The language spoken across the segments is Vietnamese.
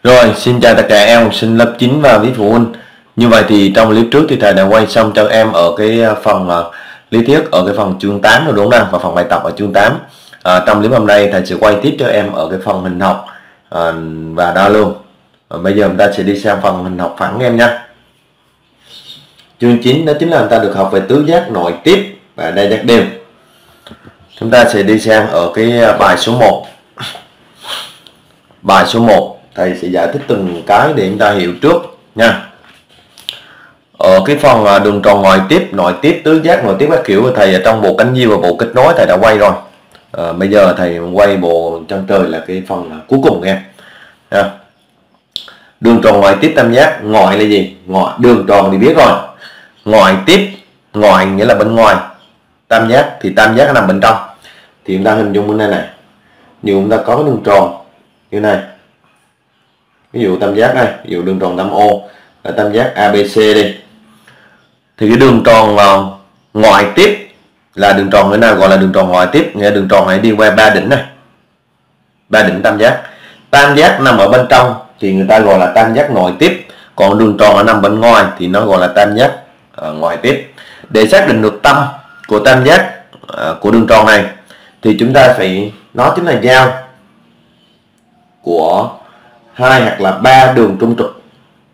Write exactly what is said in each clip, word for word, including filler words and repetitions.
Rồi, xin chào tất cả em học sinh lớp chín và quý phụ huynh. Như vậy thì trong clip trước thì thầy đã quay xong cho em ở cái phần uh, lý thuyết ở cái phần chương tám rồi đúng không? Và phần bài tập ở chương tám. À, trong clip hôm nay thầy sẽ quay tiếp cho em ở cái phần hình học à, và đo luôn. Và bây giờ chúng ta sẽ đi sang phần hình học phẳng em nha. Chương chín đó chính là chúng ta được học về tứ giác nội tiếp và đa giác đều. Chúng ta sẽ đi sang ở cái bài số một. Bài số một thầy sẽ giải thích từng cái để chúng ta hiểu trước nha. Ở cái phần đường tròn ngoại tiếp, nội tiếp, tứ giác, nội tiếp các kiểu của thầy ở trong bộ cánh diêu và bộ kết nối thầy đã quay rồi. À, bây giờ thầy quay bộ chân trời là cái phần cuối cùng em. À. Đường tròn ngoại tiếp tam giác, ngoại là gì? Ngoại đường tròn thì biết rồi. Ngoại tiếp, ngoại nghĩa là bên ngoài. Tam giác thì tam giác nằm bên trong. Thì chúng ta hình dung bên đây này. Như chúng ta có cái đường tròn như này. Ví dụ tam giác này, ví dụ đường tròn tam O là tam giác a bê xê đi. Thì cái đường tròn uh, ngoại tiếp là đường tròn nữa nào gọi là đường tròn ngoại tiếp, nghĩa là đường tròn này đi qua ba đỉnh này. Ba đỉnh tam giác. Tam giác nằm ở bên trong thì người ta gọi là tam giác nội tiếp, còn đường tròn ở nằm bên ngoài thì nó gọi là tam giác uh, ngoại tiếp. Để xác định được tâm của tam giác uh, của đường tròn này thì chúng ta phải, nó chính là giao của hai hoặc là ba đường trung trực.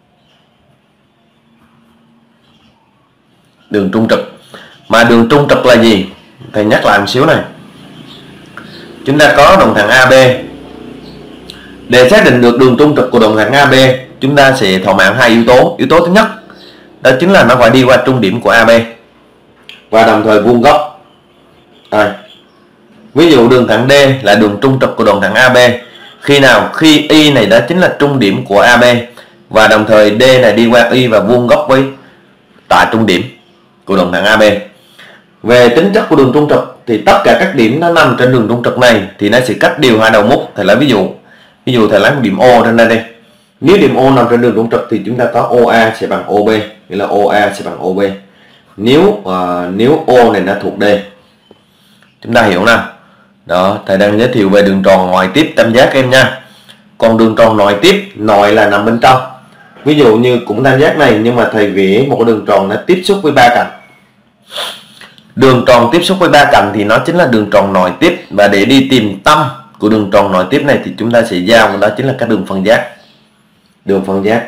Đường trung trực. Mà đường trung trực là gì? Thầy nhắc lại một xíu này. Chúng ta có đồng thẳng a bê. Để xác định được đường trung trực của đồng thẳng a bê, chúng ta sẽ thỏa mãn hai yếu tố. Yếu tố thứ nhất đó chính là nó phải đi qua trung điểm của a bê và đồng thời vuông góc. À, ví dụ đường thẳng D là đường trung trực của đồng thẳng a bê. Khi nào? Khi Y này đó chính là trung điểm của a bê và đồng thời D này đi qua Y và vuông góc với tại trung điểm của đồng thẳng a bê. Về tính chất của đường trung trực thì tất cả các điểm nó nằm trên đường trung trực này thì nó sẽ cách đều hai đầu mút. Thầy lấy ví dụ. Ví dụ thầy lấy một điểm O trên đây đi. Nếu điểm O nằm trên đường trung trực thì chúng ta có o a sẽ bằng o bê, nghĩa là o a sẽ bằng o bê. Nếu uh, nếu O này nó thuộc D. Chúng ta hiểu nào? Đó, thầy đang giới thiệu về đường tròn ngoại tiếp tam giác em nha. Còn đường tròn nội tiếp, nội là nằm bên trong. Ví dụ như cũng tam giác này nhưng mà thầy vẽ một cái đường tròn nó tiếp xúc với ba cạnh. Đường tròn tiếp xúc với ba cạnh thì nó chính là đường tròn nội tiếp, và để đi tìm tâm của đường tròn nội tiếp này thì chúng ta sẽ giao đó chính là các đường phân giác. Đường phân giác.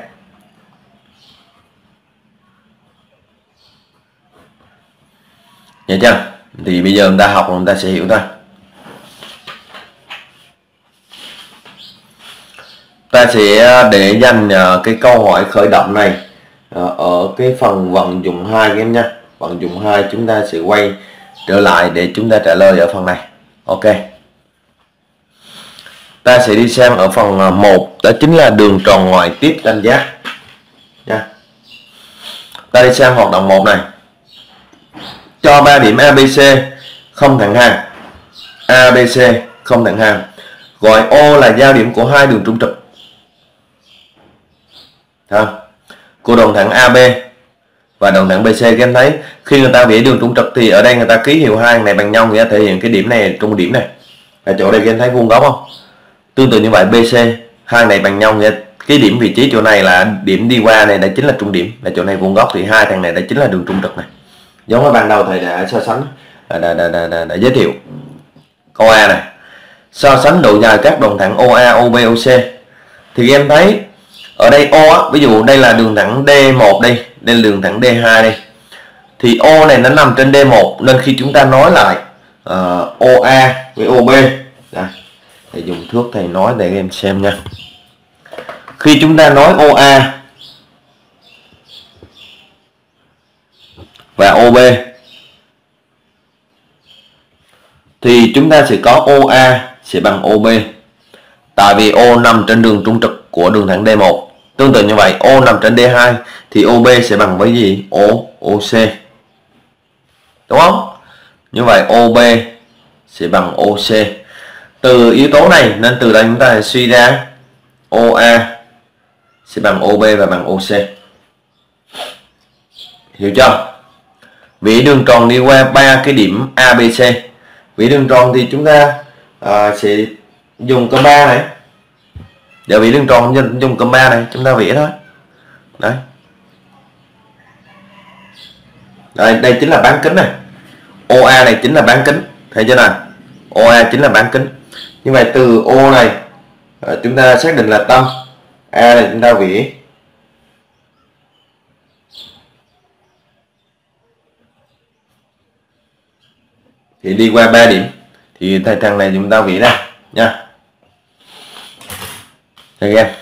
Nhớ chưa? Thì bây giờ chúng ta học chúng ta sẽ hiểu thôi. Ta sẽ để dành cái câu hỏi khởi động này ở cái phần vận dụng hai em nha. Vận dụng hai chúng ta sẽ quay trở lại để chúng ta trả lời ở phần này. Ok. Ta sẽ đi sang ở phần một, đó chính là đường tròn ngoại tiếp tam giác nha. Ta đi sang hoạt động một này. Cho ba điểm a bê xê không thẳng hàng. a bê xê không thẳng hàng. Gọi O là giao điểm của hai đường trung trực. Ha. Của đồng thẳng a bê và đồng thẳng bê xê. Các em thấy khi người ta vẽ đường trung trực thì ở đây người ta ký hiệu hai này bằng nhau, nghĩa là thể hiện cái điểm này trung điểm này. Ở chỗ đây các em thấy vuông góc không? Tương tự như vậy bê xê hai này bằng nhau, nghĩa cái điểm vị trí chỗ này là điểm đi qua này, đây chính là trung điểm, là chỗ này vuông góc thì hai thằng này đây chính là đường trung trực này. Giống như ban đầu thầy đã so sánh, đã, đã, đã, đã, đã, đã giới thiệu câu A này. So sánh độ dài các đồng thẳng o a, o bê, o xê. Thì em thấy ở đây O á, ví dụ đây là đường thẳng D một đây, đây là đường thẳng D hai đây. Thì O này nó nằm trên D một nên khi chúng ta nói lại uh, o a với o bê, đây, thầy dùng thước thầy nói để em xem nha. Khi chúng ta nói o a và o bê thì chúng ta sẽ có o a sẽ bằng o bê. Tại vì O nằm trên đường trung trực của đường thẳng D một. Tương tự như vậy, O nằm trên D hai thì o bê sẽ bằng với gì? O, OC. Đúng không? Như vậy o bê sẽ bằng o xê. Từ yếu tố này nên từ đây chúng ta suy ra o a sẽ bằng o bê và bằng o xê. Hiểu chưa? Vẽ đường tròn đi qua ba cái điểm a bê xê. Vẽ đường tròn thì chúng ta à, sẽ dùng cái ba này. Giờ vỉ đường tròn không dùng, dùng cụm ba này chúng ta vỉ thôi. Đấy. Đây, đây chính là bán kính này. ô a này chính là bán kính, thấy chưa nào? ô a chính là bán kính. Như vậy từ O này chúng ta xác định là tâm, A này chúng ta vỉ. Thì đi qua ba điểm thì thầy thằng này chúng ta vỉ ra nha. Đây em.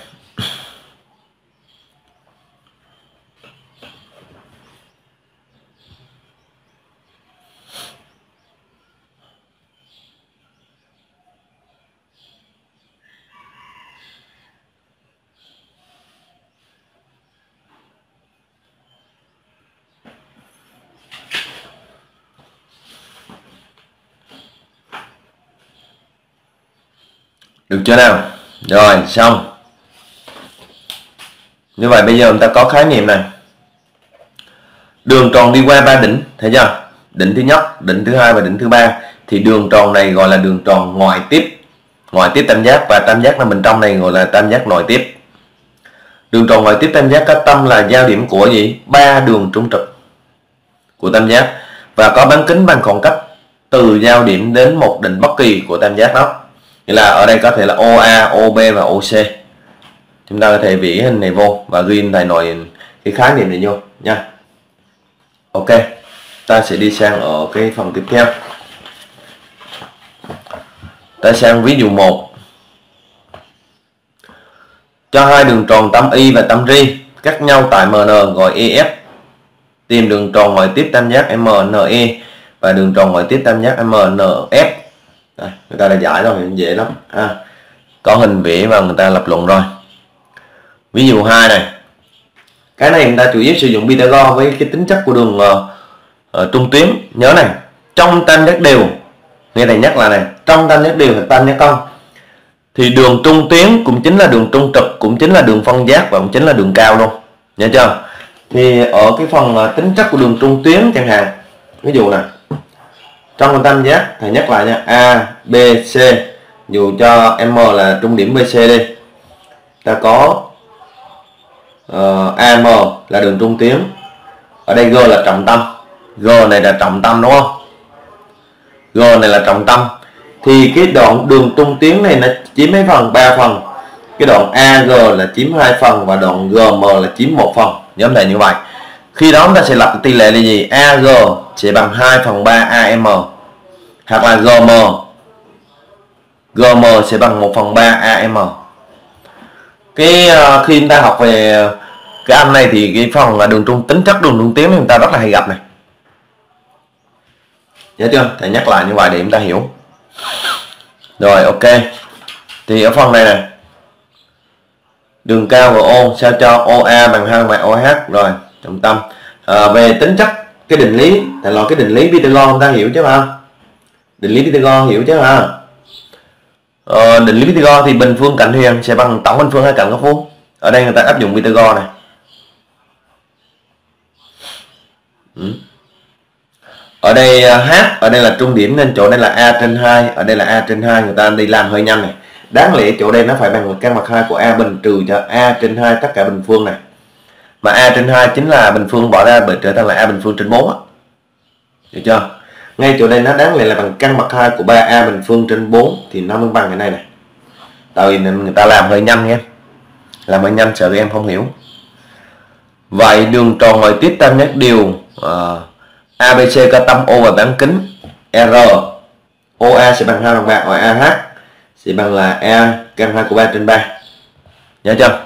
Được chưa nào? Rồi xong. Như vậy bây giờ chúng ta có khái niệm này. Đường tròn đi qua ba đỉnh, thấy chưa? Đỉnh thứ nhất, đỉnh thứ hai và đỉnh thứ ba. Thì đường tròn này gọi là đường tròn ngoại tiếp. Ngoại tiếp tam giác, và tam giác nằm bên trong này gọi là tam giác nội tiếp. Đường tròn ngoại tiếp tam giác có tâm là giao điểm của gì? Ba đường trung trực của tam giác, và có bán kính bằng khoảng cách từ giao điểm đến một đỉnh bất kỳ của tam giác đó. Nghĩa là ở đây có thể là o a, o bê và o xê. Chúng ta có thể vỉ hình này vô và ghi thầy nội cái khái niệm này vô nha. Ok, ta sẽ đi sang ở cái phần tiếp theo. Ta sang ví dụ một. Cho hai đường tròn tâm Y và tâm ri cắt nhau tại em en gọi e ép. Tìm đường tròn ngoại tiếp tam giác em en e và đường tròn ngoại tiếp tam giác em en ép. Đây, người ta đã giải rồi, dễ lắm. À, có hình vẽ và người ta lập luận rồi. Ví dụ hai này. Cái này người ta chủ yếu sử dụng Pythagore với cái tính chất của đường uh, uh, trung tuyến. Nhớ này, trong tam giác đều, nghe thầy nhắc là này, trong tam giác đều hoặc tam giác cong thì đường trung tuyến cũng chính là đường trung trực, cũng chính là đường phân giác và cũng chính là đường cao luôn. Nhớ chưa? Thì ở cái phần uh, tính chất của đường trung tuyến chẳng hạn, ví dụ này, trong tam giác thầy nhắc lại nha, A, B, C, dù cho M là trung điểm bê xê đi, ta có uh, a em là đường trung tuyến, ở đây G là trọng tâm, G này là trọng tâm đúng không? G này là trọng tâm, thì cái đoạn đường trung tuyến này nó chiếm mấy phần? Ba phần. Cái đoạn a giê là chiếm hai phần và đoạn giê em là chiếm một phần. Nhóm này như vậy. Khi đó chúng ta sẽ lập tỷ lệ là gì? a giê sẽ bằng hai phần ba a em, hoặc là giê em giê em sẽ bằng một phần ba a em. Cái uh, khi chúng ta học về cái anh này thì cái phần là đường trung tính chất đường trung tuyến chúng ta rất là hay gặp này. Nhớ chưa? Thầy nhắc lại như vậy để chúng ta hiểu. Rồi ok. Thì ở phần này này, đường cao của O sao cho o a bằng hai bằng o hát. Rồi trọng tâm. À, về tính chất cái định lý, thầy nói cái định lý Pythagore chúng ta hiểu chứ mà. Định lý Pythagore hiểu chứ mà. Ờ, định lý Pythagore thì bình phương cạnh huyền sẽ bằng tổng bình phương hai cạnh góc vuông. Ở đây người ta áp dụng Pythagore này. Ừ. Ở đây H, ở đây là trung điểm nên chỗ đây là A trên hai, ở đây là A trên hai, người ta đi làm hơi nhanh này. Đáng lẽ chỗ đây nó phải bằng căn bậc hai của A bình trừ cho A trên hai tất cả bình phương này. Mà A trên hai chính là bình phương bỏ ra bởi trở thành là A bình phương trên bốn á. Được chưa? Ngay chỗ đây nó đáng lẽ là bằng căn bậc hai của ba a bình phương trên bốn thì nó mới bằng cái này này. Tại vì người ta làm hơi nhanh em. Làm hơi nhanh sợ em không hiểu. Vậy đường tròn ngoại tiếp tam giác đều uh, a bê xê có tâm O và bán kính R. o a sẽ bằng hai bằng ba, và a hát sẽ bằng là A căn hai của ba trên ba. Nhớ chưa?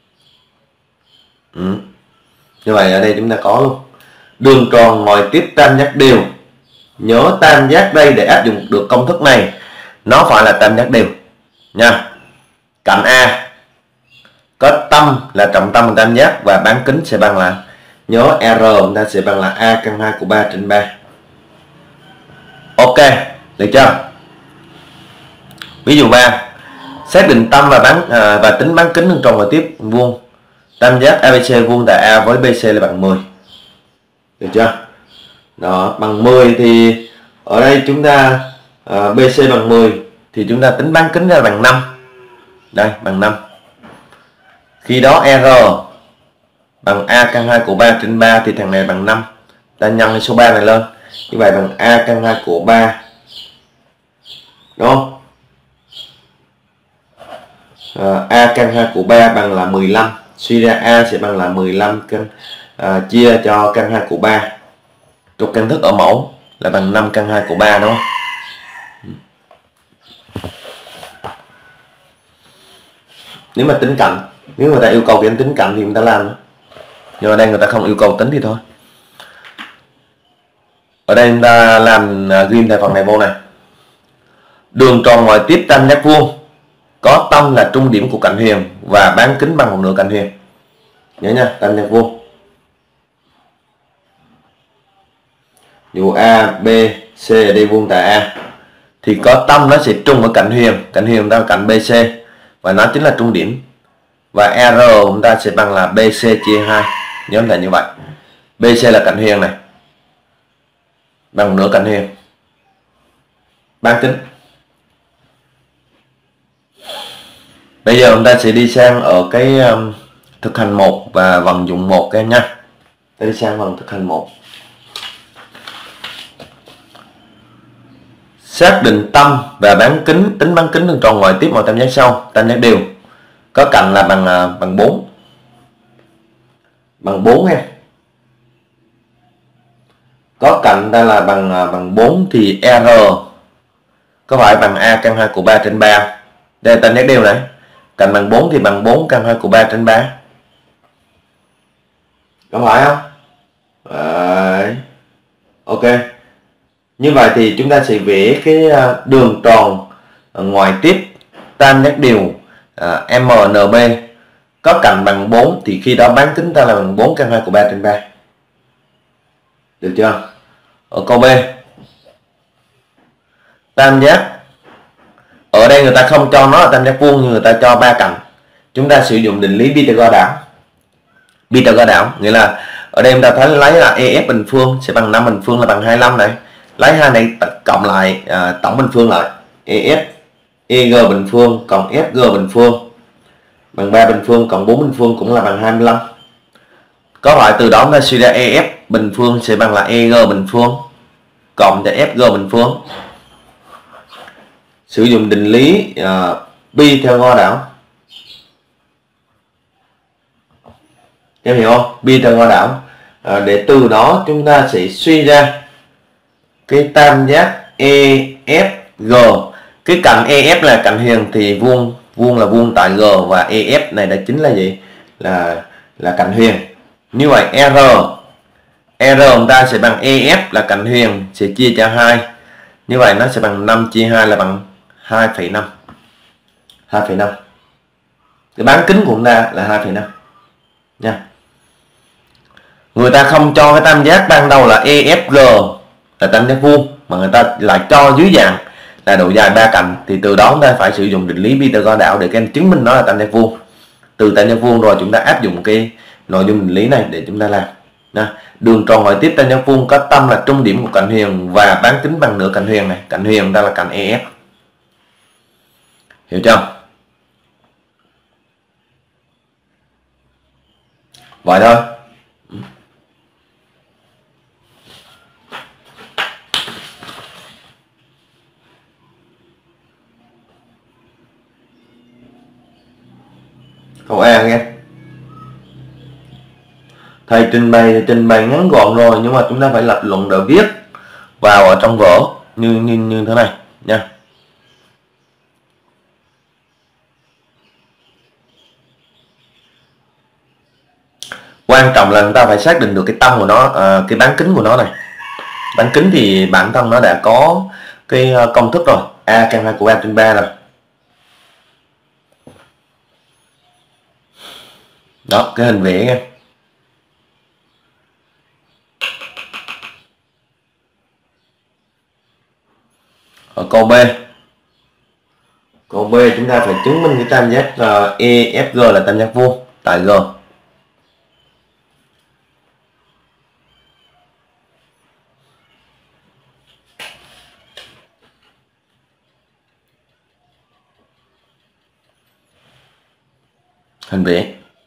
Ừ. Như vậy ở đây chúng ta có luôn. Đường tròn ngoại tiếp tam giác đều. Nhớ tam giác đây để áp dụng được công thức này nó phải là tam giác đều nha. Cạnh A có tâm là trọng tâm tam giác và bán kính sẽ bằng là, nhớ R chúng ta sẽ bằng là A căn hai của ba trên ba. Ok, được chưa? Ví dụ ba, xác định tâm và bán à, và tính bán kính đường tròn ngoại tiếp vuông. Tam giác a bê xê vuông tại A với bê xê là bằng mười. Được chưa? Đó, bằng mười thì ở đây chúng ta uh, bê xê bằng mười thì chúng ta tính bán kính ra bằng năm. Đây, bằng năm. Khi đó R bằng A căn hai của ba trên ba thì thằng này bằng năm. Ta nhân cái số ba này lên. Như vậy bằng A căn hai của ba. Đúng không? À, A căn hai của ba bằng là mười lăm. Suy ra A sẽ bằng là mười lăm căn à, chia cho căn hai của ba. Trục căn thức ở mẫu là bằng năm căn hai của ba, đúng không? Nếu mà tính cạnh, nếu người ta yêu cầu cái tính cạnh thì người ta làm. Nhưng ở đây người ta không yêu cầu tính thì thôi. Ở đây chúng ta làm ghim thành phần này vô này. Đường tròn ngoại tiếp tam giác vuông có tâm là trung điểm của cạnh huyền và bán kính bằng một nửa cạnh huyền. Nhớ nha, tam giác vuông. Dù A, B, C ở đây vuông tại A thì có tâm nó sẽ trùng ở cạnh huyền, cạnh huyền ta là cạnh bê xê và nó chính là trung điểm. Và R chúng ta sẽ bằng là bê xê chia hai. Nhớ là như vậy. bê xê là cạnh huyền này. Bằng nửa cạnh huyền. Bán kính. Bây giờ chúng ta sẽ đi sang ở cái um, thực hành một và vận dụng một các em nha. Ta đi sang phần thực hành một. Xác định tâm và bán kính, tính bán kính đường tròn ngoại tiếp mọi tam giác sau, tam giác đều. Có cạnh là bằng uh, bằng bốn. Bằng bốn nha. Có cạnh đây là bằng uh, bằng bốn thì R có phải bằng A căn hai của ba trên ba. Đây là tam giác đều này. Cạnh bằng bốn thì bằng bốn căn hai của ba trên ba. Có phải không? Đấy. Ok. Như vậy thì chúng ta sẽ vẽ cái đường tròn ngoại tiếp tam giác đều uh, em en bê có cạnh bằng bốn thì khi đó bán kính ta là bằng bốn căn hai của ba trên ba. Được chưa? Ở câu B. Tam giác. Ở đây người ta không cho nó là tam giác vuông nhưng người ta cho ba cạnh. Chúng ta sử dụng định lý Pythagore đảo. Pythagore đảo nghĩa là ở đây chúng ta thấy lấy là E F bình phương sẽ bằng năm bình phương là bằng hai mươi lăm này. Lấy hai này cộng lại à, tổng bình phương lại E F E G bình phương cộng F G bình phương bằng ba bình phương cộng bốn bình phương cũng là bằng hai mươi lăm. Có phải từ đó chúng ta suy ra E F bình phương sẽ bằng là E G bình phương cộng cho F G bình phương. Sử dụng định lý uh, Pythagore đảo. Em hiểu không? Pythagore đảo. Uh, để từ đó chúng ta sẽ suy ra cái tam giác E F G. Cái cạnh E F là cạnh huyền thì vuông vuông là vuông tại G và E F này là chính là gì? Là là cạnh huyền. Như vậy R R chúng ta sẽ bằng E F là cạnh huyền sẽ chia cho hai. Như vậy nó sẽ bằng năm chia hai là bằng hai phẩy năm. hai phẩy năm. Cái bán kính của chúng ta là hai phẩy năm nha. Người ta không cho cái tam giác ban đầu là E F G là tam giác vuông mà người ta lại cho dưới dạng là độ dài ba cạnh thì từ đó chúng ta phải sử dụng định lý Pythagore đảo để các em chứng minh nó là tam giác vuông. Từ tam giác vuông rồi chúng ta áp dụng cái nội dung định lý này để chúng ta làm. Nha. Đường tròn ngoại tiếp tam giác vuông có tâm là trung điểm của cạnh huyền và bán kính bằng nửa cạnh huyền này. Cạnh huyền ta là cạnh E F. Hiểu chưa? Vậy thôi. Câu A nghe. Thầy trình bày trình bày ngắn gọn rồi nhưng mà chúng ta phải lập luận để viết vào ở trong vở như như như thế này nha. Quan trọng là chúng ta phải xác định được cái tâm của nó, à, cái bán kính của nó này. Bán kính thì bản thân nó đã có cái công thức rồi, A căn hai của ba trên ba rồi. Đó, cái hình vẽ nha. Ở câu B. Câu B chúng ta phải chứng minh cái tam giác uh, E F G là tam giác vuông tại G. Hình vẽ.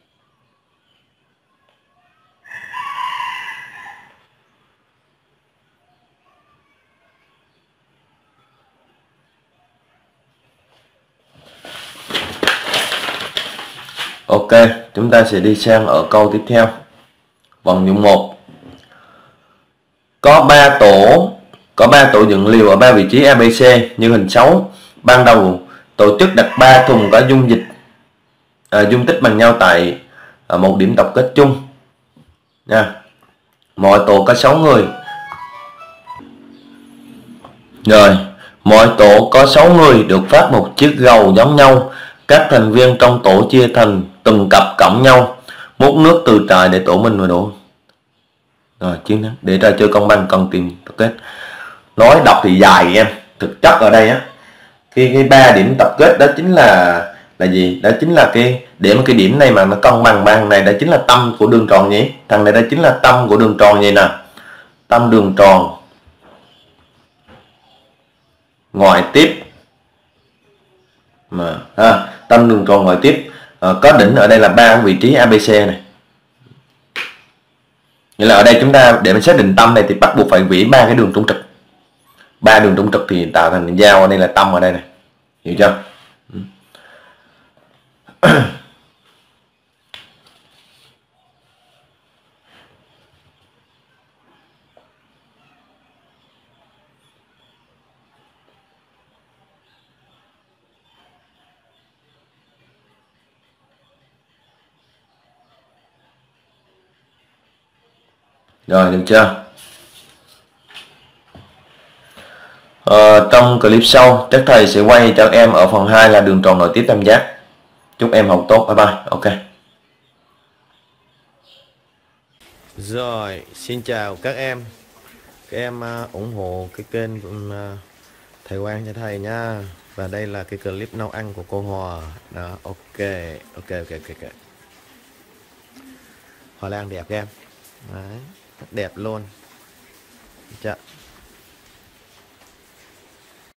Ok, chúng ta sẽ đi sang ở câu tiếp theo. Vận dụng một. Có ba tổ có ba tổ dựng liều ở ba vị trí a bê xê như hình sáu. Ban đầu tổ chức đặt ba thùng có dung dịch à, dung tích bằng nhau tại à, một điểm tập kết chung nha. Mỗi tổ có sáu người. Rồi, mỗi tổ có sáu người được phát một chiếc gầu giống nhau. Các thành viên trong tổ chia thành từng cặp cộng nhau, múc nước từ trại để tổ mình vào đổ. Rồi, chiến thắng. Để ra chơi công bằng cần tìm tập kết. Nói đọc thì dài em, thực chất ở đây á, cái cái ba điểm tập kết đó chính là là gì? Đó chính là cái để mà cái điểm này mà nó cân bằng ba thằng này, đó chính là tâm của đường tròn nhỉ? Thằng này đó chính là tâm của đường tròn vậy nè. Tâm đường tròn ngoại tiếp mà à, tâm đường tròn ngoại tiếp à, có đỉnh ở đây là ba vị trí a bê xê này. Nghĩa là ở đây chúng ta để mình xác định tâm này thì bắt buộc phải vẽ ba cái đường trung trực. Ba đường trung trực thì tạo thành giao ở đây là tâm ở đây này. Hiểu chưa? Rồi, được chưa? Ờ, trong clip sau chắc thầy sẽ quay cho em ở phần hai là đường tròn nội tiếp tam giác. Chúc em học tốt. Bye bye. Ok. Rồi, xin chào các em. Các em uh, ủng hộ cái kênh của uh, thầy Quang cho thầy nha. Và đây là cái clip nấu ăn của cô Hòa. Đó, ok, ok, ok, ok, ok. Hoa lan đẹp các em. Đấy, rất đẹp luôn. Chà.